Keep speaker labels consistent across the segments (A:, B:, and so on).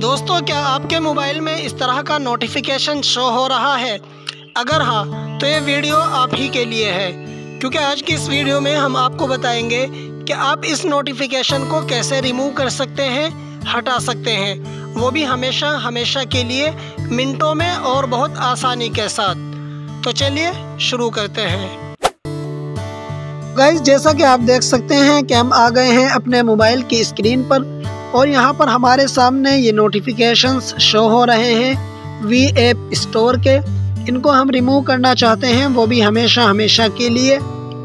A: दोस्तों, क्या आपके मोबाइल में इस तरह का नोटिफिकेशन शो हो रहा है? अगर हाँ, तो ये वीडियो आप ही के लिए है, क्योंकि आज की इस वीडियो में हम आपको बताएंगे कि आप इस नोटिफिकेशन को कैसे रिमूव कर सकते हैं, हटा सकते हैं, वो भी हमेशा के लिए, मिनटों में और बहुत आसानी के साथ। तो चलिए शुरू करते हैं। गाइस, जैसा कि आप देख सकते हैं कि हम आ गए हैं अपने मोबाइल की स्क्रीन पर और यहाँ पर हमारे सामने ये नोटिफिकेशंस शो हो रहे हैं वी ऐप स्टोर के। इनको हम रिमूव करना चाहते हैं, वो भी हमेशा के लिए।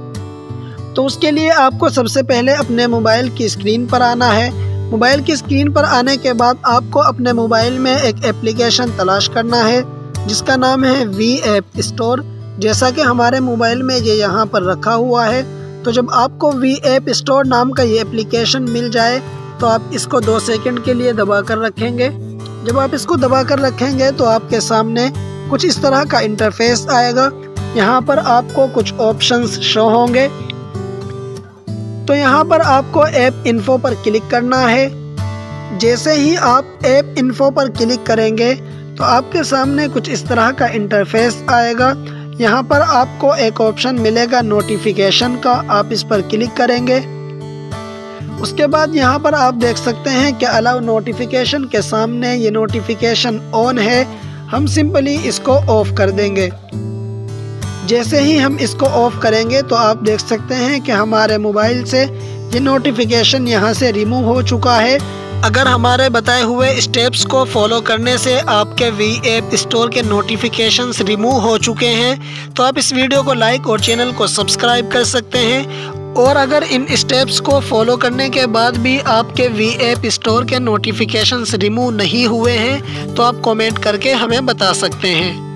A: तो उसके लिए आपको सबसे पहले अपने मोबाइल की स्क्रीन पर आना है। मोबाइल की स्क्रीन पर आने के बाद आपको अपने मोबाइल में एक एप्लीकेशन तलाश करना है जिसका नाम है वी ऐप स्टोर। जैसा कि हमारे मोबाइल में ये यहाँ पर रखा हुआ है, तो जब आपको वी ऐप स्टोर नाम का ये एप्लीकेशन मिल जाए तो आप इसको 2 सेकंड के लिए दबा कर रखेंगे। जब आप इसको दबा कर रखेंगे तो आपके सामने कुछ इस तरह का इंटरफेस आएगा। यहाँ पर आपको कुछ ऑप्शंस शो होंगे। तो यहाँ पर आपको ऐप इन्फो पर क्लिक करना है। जैसे ही आप ऐप इन्फो पर क्लिक करेंगे तो आपके सामने कुछ इस तरह का इंटरफेस आएगा। यहाँ पर आपको एक ऑप्शन मिलेगा नोटिफिकेशन का, आप इस पर क्लिक करेंगे। उसके बाद यहाँ पर आप देख सकते हैं कि अलाउ नोटिफिकेशन के सामने ये नोटिफिकेशन ऑन है। हम सिंपली इसको ऑफ कर देंगे। जैसे ही हम इसको ऑफ करेंगे तो आप देख सकते हैं कि हमारे मोबाइल से ये नोटिफिकेशन यहाँ से रिमूव हो चुका है। अगर हमारे बताए हुए स्टेप्स को फॉलो करने से आपके वी ऐप स्टोर के नोटिफिकेशंस रिमूव हो चुके हैं तो आप इस वीडियो को लाइक और चैनल को सब्सक्राइब कर सकते हैं। और अगर इन स्टेप्स को फॉलो करने के बाद भी आपके वी ऐप स्टोर के नोटिफिकेशंस रिमूव नहीं हुए हैं तो आप कमेंट करके हमें बता सकते हैं।